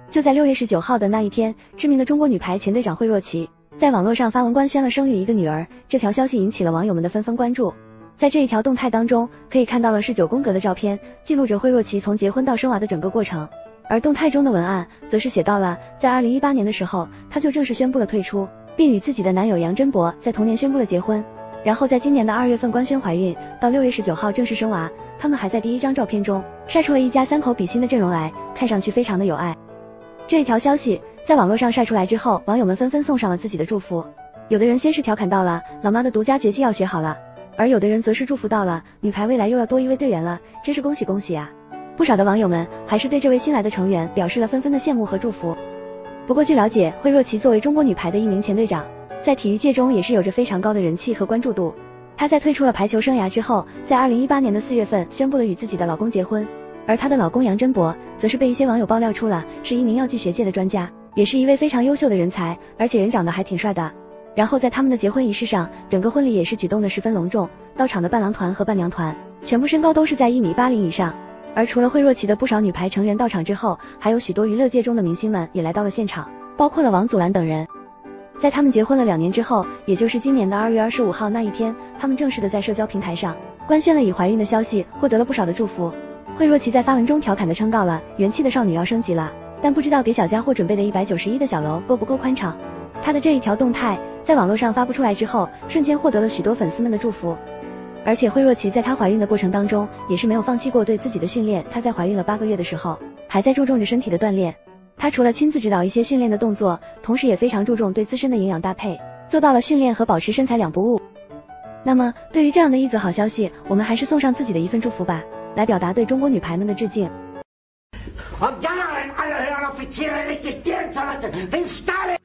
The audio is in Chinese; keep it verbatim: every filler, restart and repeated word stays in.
就在六月十九号的那一天，知名的中国女排前队长惠若琪在网络上发文官宣了生育一个女儿，这条消息引起了网友们的纷纷关注。在这一条动态当中，可以看到了是九宫格的照片，记录着惠若琪从结婚到生娃的整个过程。而动态中的文案则是写到了，在二零一八年的时候，她就正式宣布了退出，并与自己的男友杨真博在同年宣布了结婚。然后在今年的二月份官宣怀孕，到六月十九号正式生娃，他们还在第一张照片中晒出了一家三口比心的阵容来，看上去非常的有爱。这一条消息在网络上晒出来之后，网友们纷纷送上了自己的祝福。有的人先是调侃到了老妈的独家绝技要学好了，而有的人则是祝福到了女排未来又要多一位队员了，真是恭喜恭喜啊！不少的网友们还是对这位新来的成员表示了纷纷的羡慕和祝福。不过据了解，惠若琪作为中国女排的一名前队长，在体育界中也是有着非常高的人气和关注度。她在退出了排球生涯之后，在二零一八年的四月份宣布了与自己的老公结婚，而她的老公杨真博则是被一些网友爆料出了是一名药剂学界的专家，也是一位非常优秀的人才，而且人长得还挺帅的。然后在他们的结婚仪式上，整个婚礼也是举动的十分隆重，到场的伴郎团和伴娘团全部身高都是在一米八零以上。而除了惠若琪的不少女排成员到场之后，还有许多娱乐界中的明星们也来到了现场，包括了王祖蓝等人。在他们结婚了两年之后，也就是今年的二月二十五号那一天，他们正式的在社交平台上官宣了已怀孕的消息，获得了不少的祝福。惠若琪在发文中调侃的称道了元气的少女要升级了，但不知道给小家伙准备的一百九十一的小楼够不够宽敞。她的这一条动态在网络上发布出来之后，瞬间获得了许多粉丝们的祝福。而且惠若琪在她怀孕的过程当中也是没有放弃过对自己的训练，她在怀孕了八个月的时候还在注重着身体的锻炼。她除了亲自指导一些训练的动作，同时也非常注重对自身的营养搭配，做到了训练和保持身材两不误。那么对于这样的一则好消息，我们还是送上自己的一份祝福吧，来表达对中国女排们的致敬。